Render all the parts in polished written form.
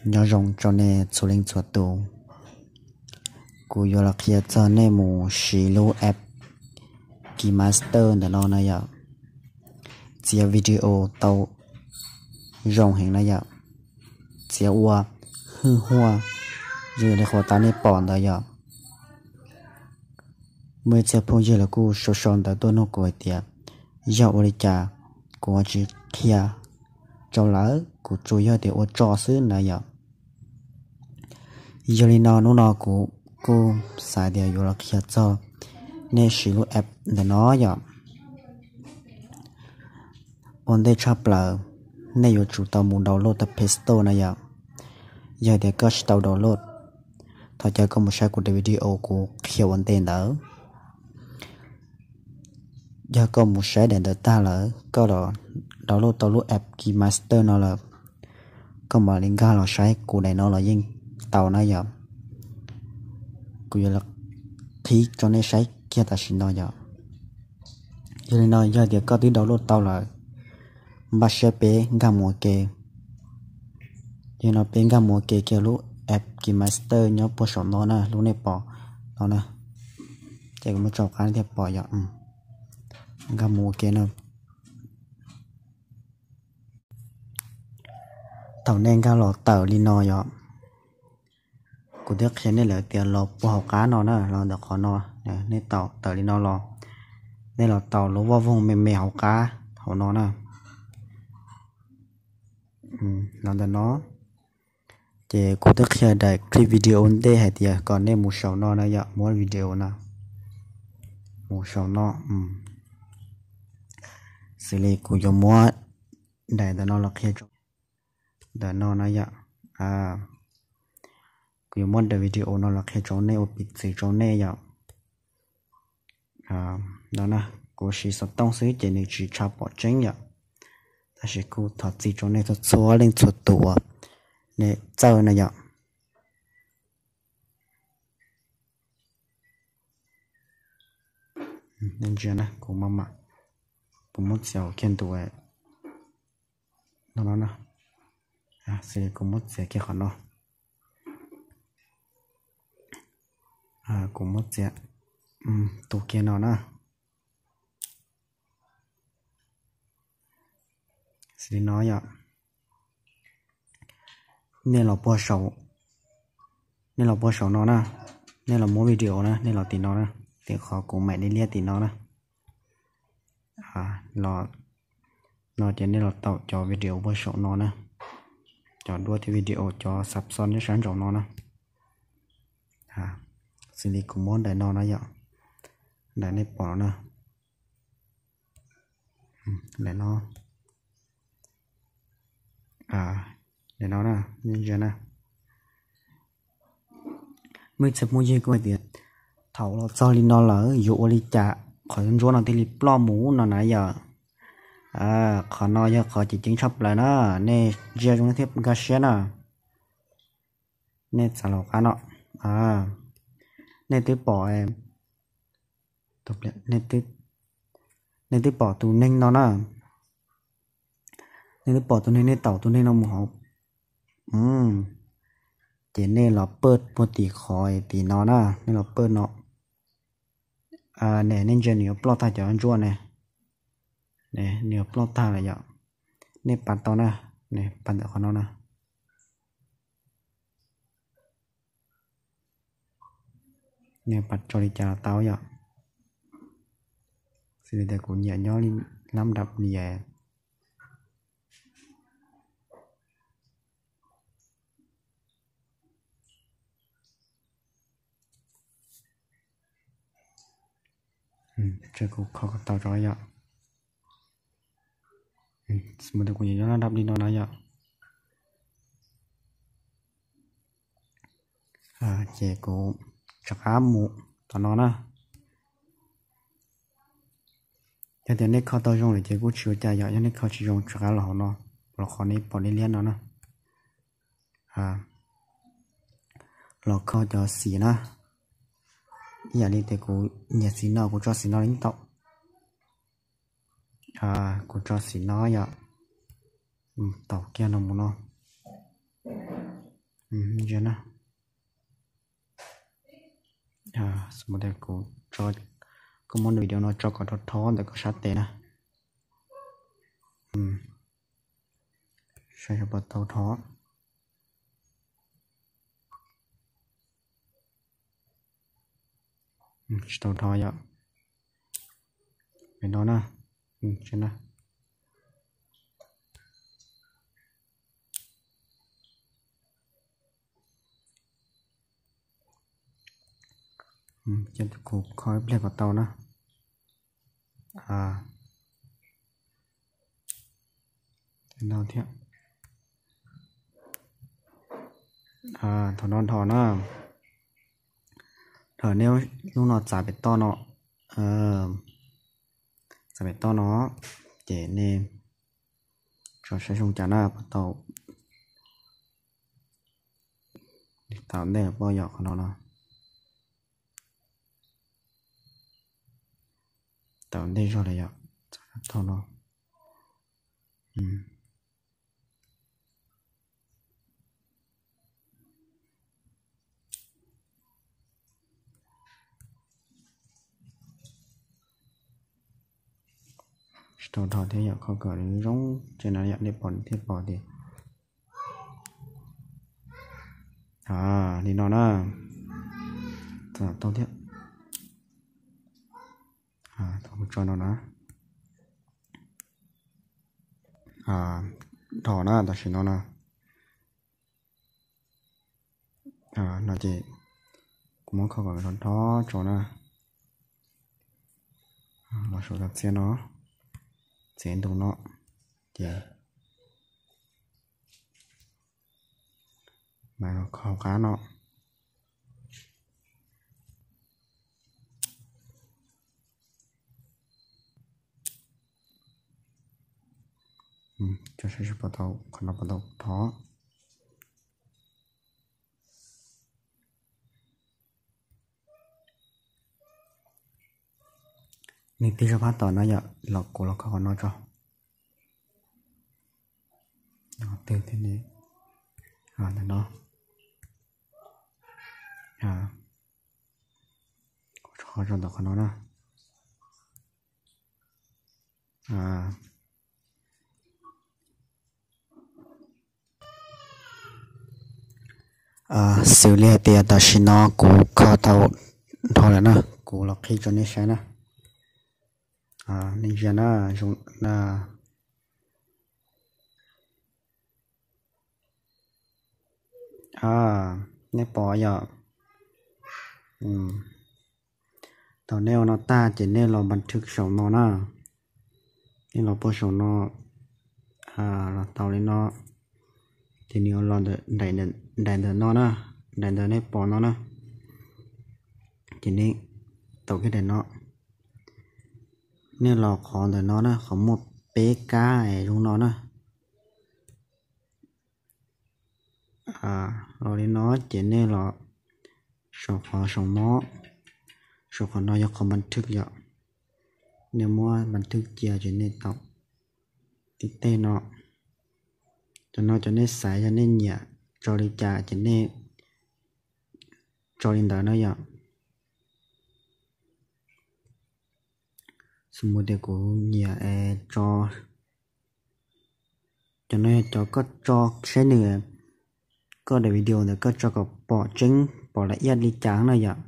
nhỏ rồng cho nên số linh chuột tù cú yo là kia cho nên mù xí lô app key master để nó này ạ chia video tàu rồng hình này ạ chia hoa hư hoa rồi để họ ta nên bỏ đấy ạ mới chia phong giờ là cú số son tại tôi nó coi tiệt dạo đi chả cú chỉ kia cho lỡ cú chủ yếu thì ô cho xứ này ạ giờ đi nó cô xài để yo là kia cho nên sử dụng app để nó ạ on đây chắp là nên yo chủ tàu muốn download tập Play Store này ạ giờ để có tàu download thôi cho có một số của video của hiệu on tên đó giờ có một số để đỡ ta là có là download app Key Master nó là có mà liên quan là sai của này nó là gì tàu này giờ của là khi cho nên sai kia ta xin nó giờ nên nó giờ thì có tí download tàu là bắt sẽ bé gam một kề giờ nó bé gam một kề kia lúc app Key Master nhớ bỏ sổ nó nè lúc này bỏ nó nè chạy một chỗ cái thì bỏ giờ gam một kề nè tàu nên gam lọ tàu đi nó giờ cụ thể khi này là tiền lọ bỏ học cá nó nè lọ được khó nó nè nên tàu đi nó lọ đây là tàu lúa vào vùng mềm học cá họ nó nè nó là nó thì cụ thể khi đại clip video đây hay thì còn nên một số nó này mỗi video nè một số nó xử lý của dùng mua để nó là khi để nó này của dùng mua để video nó là khi chỗ này ở bị gì chỗ này đó nè của sĩ số tông sĩ chỉ nên chỉ chắp bỏ chính vậy ta sẽ cố thật gì chỗ này thật xóa lên chuột tủ để chơi này vậy nên chưa nè của mama của một xẻo kiên tuổi nó nè sẽ của một xẻo kia khỏi nó của một xẻo tủ kia nó nè sẽ nói vậy nên là bỏ sổ nó nè nên là mỗi video nè nên là tiền nó nè tiền khó của mẹ đi lia tiền nó nè nó chỉ nên là tạo cho video bỏ sổ nó nè cho đua thì video cho sắp son cho sáng trọng nó nè xử lý của món để nó vậy để nó bỏ nè để nó để nó nè như thế nè mới chụp mua gì coi tiền thầu nó cho li nó lỡ dụ li chả khỏi con rùa nào thì li plo mũ nó nãy giờ khỏi nó giờ khỏi chỉ chính chấp lại nó nè giờ chúng tiếp cái xe nè nè xả lọc cá nọ nè tiếp bỏ em tục lệ nè tiếp bỏ tù ninh nó nè nên bỏ tôi nên tàu tôi nên nó một hộp chỉ nên là bớt một tí khỏi tí nó nè nên là bớt nó nè nên giờ nhiều plot thay cho anh chua nè nè nhiều plot thay là vậy nên bắt tao nè nè bắt được con nó nè nè bắt cho đi trả tao vậy thì để cũng nhẹ nhõm đi lắm đập nhẹ chơi cũng khó tao cho vậy mình được cũng nó đập đi nó nói vậy chơi cũng chắc ám mũ tao nó nè cho nên nếu khó tao dùng thì chơi cũng chịu chạy vậy cho nên khó chỉ dùng chắc là họ nó khó này bỏ đi liên nó nè là khó cho xì nè giờ đi thì cũng nhà xí nó cũng cho xí nó lính tộc cũng cho xí nó vậy tàu kia nó muốn nó giờ nè một đây cũng cho có món video nó cho có thó để có sát tệ nè sẽ cho bắt tàu thó tàu thó vậy bên đó nè trên nè trên cục khói lên vào tàu nè đâu thế thọ non thọ nó thọ nếu lúc nó trả bị to nó trả bị to nó để nên cho sẽ dùng trả na bắt tàu tạo để bao giờ của nó tạo đây cho này ạ thọ nó tàu thọ thế ạ không cỡ đến giống trên này để bọn thiết bỏ thì đi nó nè tàu thiết tàu cho nó nè thọ nè ta chỉ nó nè nó chỉ cũng muốn không có cái đó cho nè nó số đặt xe nó trên tụng nó thì mà nó khó cá nó cho sẽ bắt đầu còn nó bắt đầu thó mình tí ra phát tỏ nó giờ lọc cổ lọc khó nó cho nó từ thế này là nó khó cho đọc nó nè xử lý tiền ta xin nó cú khó tàu thôi là nè cú lọc khi cho nên sẽ nè nên giờ nó dùng là nè bỏ giờ tàu neo nó ta chỉ nên làบันทึกsổ nó nè nên là bộ sổ nó là tàu lên nó thì nhiều lần đẩy nó nè đẩy nè bỏ nó nè chỉ nên tàu cái đèn nó nên là khó để nó nè có một pk này trong nó nè rồi đến nó chỉ nên là số khó số mó số khó nó cóบันทึกvậy nếu muaบันทึกchia chỉ nên tàu tí tên nó cho nên xài cho nên nhẹ cho đi trả chỉ nên cho lên đó nó vậy xong rồi của nhẹ cho nên có cho cái nữa có để video này có cho có bỏ trứng bỏ lại yên đi trắng này vậy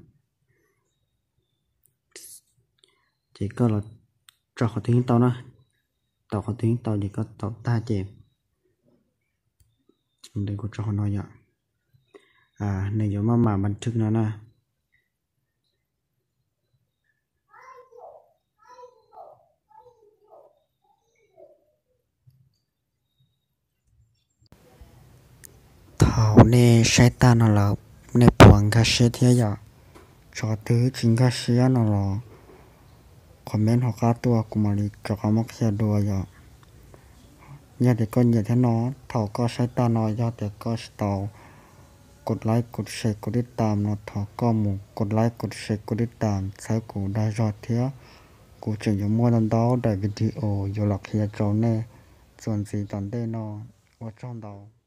chỉ có là cho họ tiếng tao nó tao họ tiếng tao thì có tao ta chèm đây có cho họ nói vậy này giống màบันทึกnó nè thảo nè sai ta nó là nè buồn cái gì thế vậy cho thứ chính cái gì nó là comment họ cá tua của mà đi choเขาmắc xe đùa vậy nhà thì con nhà thế nó thảo có sai ta nó do thì có tàuกดไลค์กดแชร์กดติดตามเนาะถอก็หมู่กดไลค์กดแชร์กดติดตามใช้กูได้รอดเที่ยกูจึงอยู่มั่วนั่นดาวได้วิดีโออยู่หลักเฮียเจ้าแน่ส่วนสีตอนได้นอนว่าจ้องดาว